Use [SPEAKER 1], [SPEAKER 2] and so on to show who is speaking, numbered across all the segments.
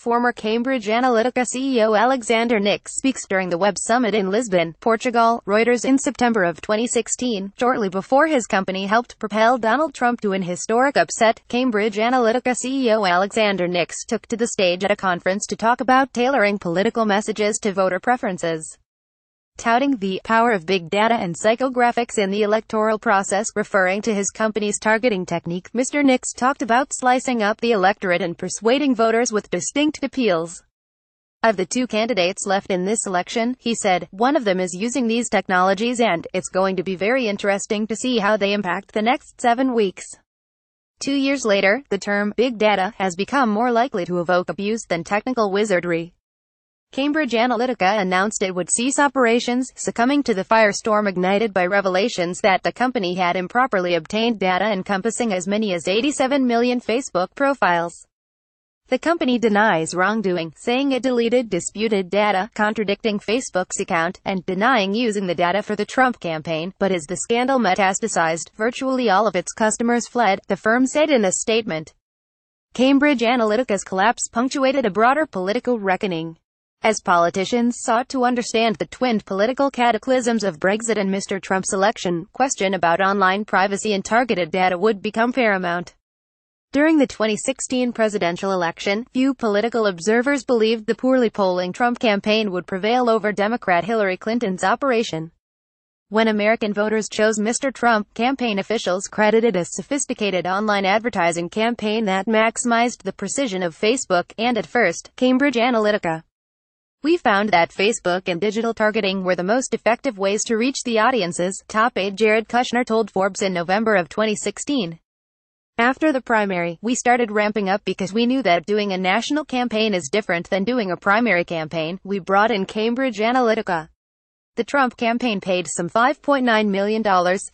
[SPEAKER 1] Former Cambridge Analytica CEO Alexander Nix speaks during the Web Summit in Lisbon, Portugal, Reuters. In September of 2016, shortly before his company helped propel Donald Trump to an historic upset, Cambridge Analytica CEO Alexander Nix took to the stage at a conference to talk about tailoring political messages to voter preferences. Touting the power of big data and psychographics in the electoral process, referring to his company's targeting technique, Mr. Nix talked about slicing up the electorate and persuading voters with distinct appeals. Of the two candidates left in this election, he said, one of them is using these technologies and it's going to be very interesting to see how they impact the next 7 weeks. 2 years later, the term big data has become more likely to evoke abuse than technical wizardry. Cambridge Analytica announced it would cease operations, succumbing to the firestorm ignited by revelations that the company had improperly obtained data encompassing as many as 87 million Facebook profiles. The company denies wrongdoing, saying it deleted disputed data, contradicting Facebook's account, and denying using the data for the Trump campaign. But as the scandal metastasized, virtually all of its customers fled, the firm said in a statement. Cambridge Analytica's collapse punctuated a broader political reckoning, as politicians sought to understand the twinned political cataclysms of Brexit and Mr. Trump's election. Question about online privacy and targeted data would become paramount. During the 2016 presidential election, few political observers believed the poorly polling Trump campaign would prevail over Democrat Hillary Clinton's operation. When American voters chose Mr. Trump, campaign officials credited a sophisticated online advertising campaign that maximized the precision of Facebook, and at first, Cambridge Analytica. We found that Facebook and digital targeting were the most effective ways to reach the audiences, top aide Jared Kushner told Forbes in November of 2016. After the primary, we started ramping up because we knew that doing a national campaign is different than doing a primary campaign. We brought in Cambridge Analytica. The Trump campaign paid some $5.9 million,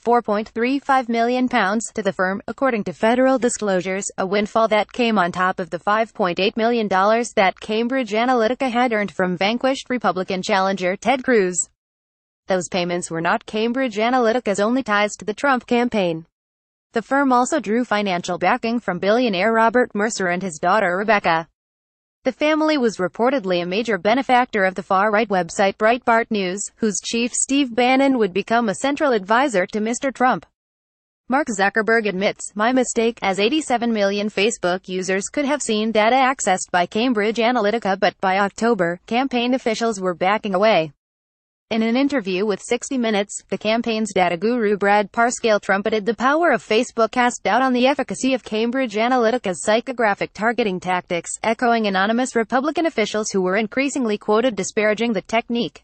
[SPEAKER 1] £4.35 million to the firm, according to federal disclosures, a windfall that came on top of the $5.8 million that Cambridge Analytica had earned from vanquished Republican challenger Ted Cruz. Those payments were not Cambridge Analytica's only ties to the Trump campaign. The firm also drew financial backing from billionaire Robert Mercer and his daughter Rebecca. The family was reportedly a major benefactor of the far-right website Breitbart News, whose chief Steve Bannon would become a central advisor to Mr. Trump. Mark Zuckerberg admits, my mistake, as 87 million Facebook users could have seen data accessed by Cambridge Analytica, but by October, campaign officials were backing away. In an interview with 60 Minutes, the campaign's data guru Brad Parscale trumpeted the power of Facebook, cast doubt on the efficacy of Cambridge Analytica's psychographic targeting tactics, echoing anonymous Republican officials who were increasingly quoted disparaging the technique.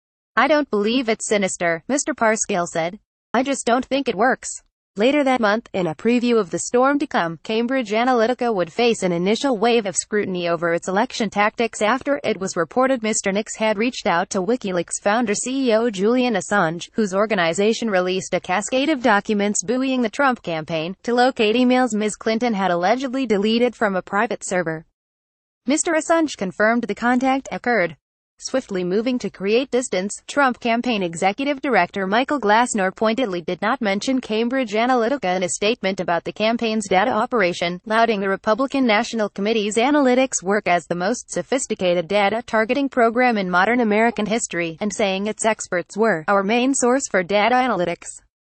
[SPEAKER 1] I don't believe it's sinister, Mr. Parscale said. I just don't think it works. Later that month, in a preview of the storm to come, Cambridge Analytica would face an initial wave of scrutiny over its election tactics after it was reported Mr. Nix had reached out to WikiLeaks founder CEO Julian Assange, whose organization released a cascade of documents buoying the Trump campaign, to locate emails Ms. Clinton had allegedly deleted from a private server. Mr. Assange confirmed the contact occurred. Swiftly moving to create distance, Trump campaign executive director Michael Glassner pointedly did not mention Cambridge Analytica in a statement about the campaign's data operation, lauding the Republican National Committee's analytics work as the most sophisticated data targeting program in modern American history, and saying its experts were our main source for data analytics.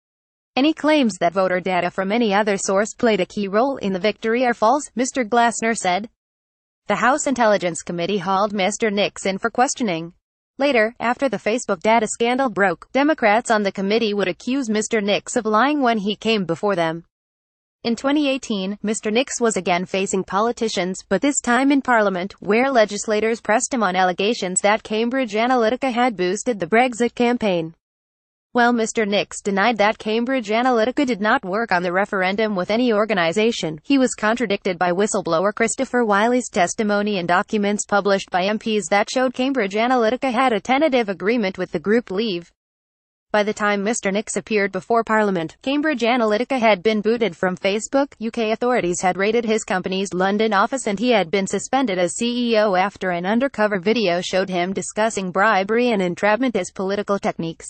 [SPEAKER 1] Any claims that voter data from any other source played a key role in the victory are false, Mr. Glassner said. The House Intelligence Committee hauled Mr. Nix in for questioning. Later, after the Facebook data scandal broke, Democrats on the committee would accuse Mr. Nix of lying when he came before them. In 2018, Mr. Nix was again facing politicians, but this time in Parliament, where legislators pressed him on allegations that Cambridge Analytica had boosted the Brexit campaign. While Mr. Nix denied that Cambridge Analytica did not work on the referendum with any organization, he was contradicted by whistleblower Christopher Wiley's testimony and documents published by MPs that showed Cambridge Analytica had a tentative agreement with the group Leave. By the time Mr. Nix appeared before Parliament, Cambridge Analytica had been booted from Facebook, UK authorities had raided his company's London office, and he had been suspended as CEO after an undercover video showed him discussing bribery and entrapment as political techniques.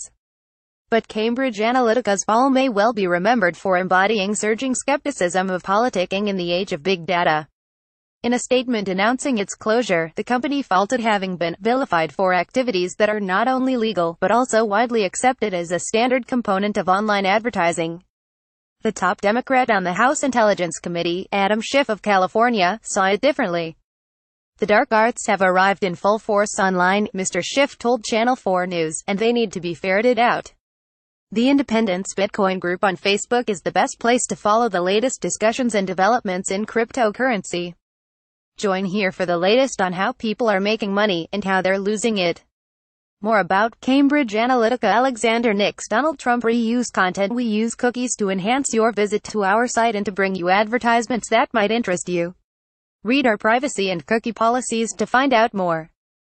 [SPEAKER 1] But Cambridge Analytica's fall may well be remembered for embodying surging skepticism of politicking in the age of big data. In a statement announcing its closure, the company faulted having been vilified for activities that are not only legal, but also widely accepted as a standard component of online advertising. The top Democrat on the House Intelligence Committee, Adam Schiff of California, saw it differently. The dark arts have arrived in full force online, Mr. Schiff told Channel 4 News, and they need to be ferreted out. The Independence Bitcoin group on Facebook is the best place to follow the latest discussions and developments in cryptocurrency. Join here for the latest on how people are making money, and how they're losing it. More about Cambridge Analytica. Alexander Nix. Donald Trump reuse content. We use cookies to enhance your visit to our site and to bring you advertisements that might interest you. Read our privacy and cookie policies to find out more.